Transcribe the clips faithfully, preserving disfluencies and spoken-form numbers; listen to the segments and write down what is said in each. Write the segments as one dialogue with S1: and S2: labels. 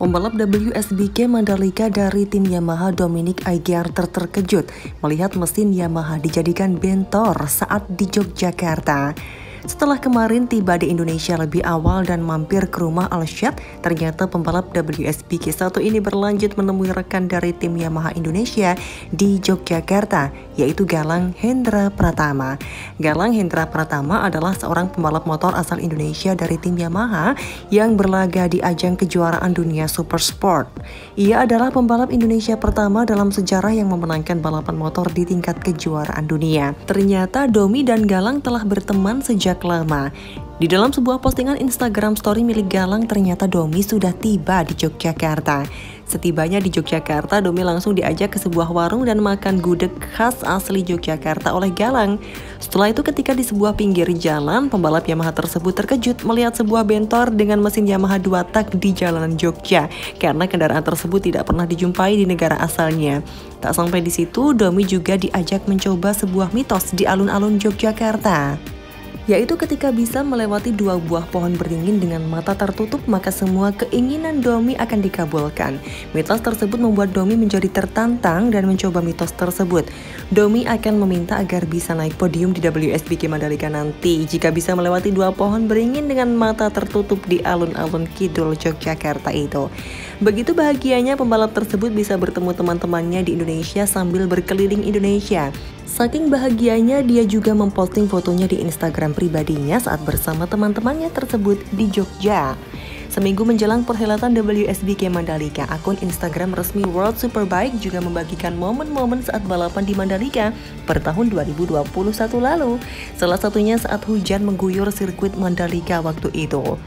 S1: Pembalap W S B K Mandalika dari tim Yamaha Dominic Aegerter terkejut melihat mesin Yamaha dijadikan bentor saat di Yogyakarta. Setelah kemarin tiba di Indonesia lebih awal dan mampir ke rumah Alshad, ternyata pembalap W S B K satu ini berlanjut menemui rekan dari tim Yamaha Indonesia di Yogyakarta, yaitu Galang Hendra Pratama. Galang Hendra Pratama adalah seorang pembalap motor asal Indonesia dari tim Yamaha yang berlaga di ajang kejuaraan dunia Super Sport. Ia adalah pembalap Indonesia pertama dalam sejarah yang memenangkan balapan motor di tingkat kejuaraan dunia. Ternyata Domi dan Galang telah berteman sejak lama. Di dalam sebuah postingan Instagram story milik Galang, ternyata Domi sudah tiba di Yogyakarta. Setibanya di Yogyakarta, Domi langsung diajak ke sebuah warung dan makan gudeg khas asli Yogyakarta oleh Galang. Setelah itu ketika di sebuah pinggir jalan, pembalap Yamaha tersebut terkejut melihat sebuah bentor dengan mesin Yamaha dua tak di jalanan Jogja, karena kendaraan tersebut tidak pernah dijumpai di negara asalnya. Tak sampai di situ, Domi juga diajak mencoba sebuah mitos di alun-alun Yogyakarta, yaitu ketika bisa melewati dua buah pohon beringin dengan mata tertutup, maka semua keinginan Domi akan dikabulkan. Mitos tersebut membuat Domi menjadi tertantang dan mencoba mitos tersebut. Domi akan meminta agar bisa naik podium di W S B K Mandalika nanti jika bisa melewati dua pohon beringin dengan mata tertutup di alun-alun kidul Yogyakarta itu. Begitu bahagianya pembalap tersebut bisa bertemu teman-temannya di Indonesia sambil berkeliling Indonesia. Saking bahagianya, dia juga memposting fotonya di Instagram pribadinya saat bersama teman-temannya tersebut di Jogja. Seminggu menjelang perhelatan W S B K Mandalika, akun Instagram resmi World Superbike juga membagikan momen-momen saat balapan di Mandalika per tahun dua ribu dua puluh satu lalu. Salah satunya saat hujan mengguyur sirkuit Mandalika waktu itu.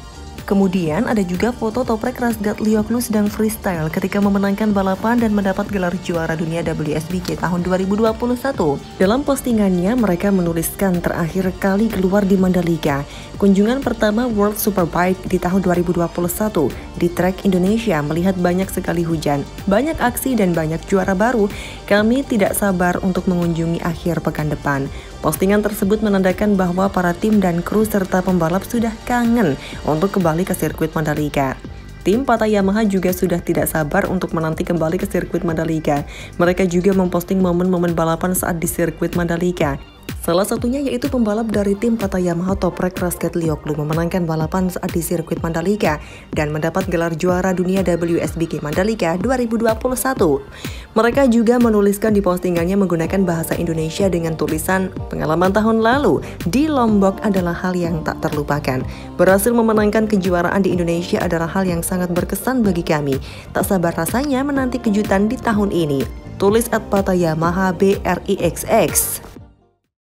S1: Kemudian ada juga foto Toprak Razgat Lioglu sedang freestyle ketika memenangkan balapan dan mendapat gelar juara dunia W S B K tahun dua ribu dua puluh satu. Dalam postingannya mereka menuliskan terakhir kali keluar di Mandalika. Kunjungan pertama World Superbike di tahun dua ribu dua puluh satu di track Indonesia, melihat banyak sekali hujan, banyak aksi dan banyak juara baru. Kami tidak sabar untuk mengunjungi akhir pekan depan. Postingan tersebut menandakan bahwa para tim dan kru serta pembalap sudah kangen untuk kembali ke sirkuit Mandalika. Tim Pata Yamaha juga sudah tidak sabar untuk menanti kembali ke sirkuit Mandalika. Mereka juga memposting momen-momen balapan saat di sirkuit Mandalika. Salah satunya yaitu pembalap dari tim Pata Yamaha Toprak Razgat Lioglu memenangkan balapan saat di sirkuit Mandalika dan mendapat gelar juara dunia W S B K Mandalika dua ribu dua puluh satu. Mereka juga menuliskan di postingannya menggunakan bahasa Indonesia dengan tulisan, "Pengalaman tahun lalu di Lombok adalah hal yang tak terlupakan. Berhasil memenangkan kejuaraan di Indonesia adalah hal yang sangat berkesan bagi kami. Tak sabar rasanya menanti kejutan di tahun ini." Tulis at Pata Yamaha B R I X X.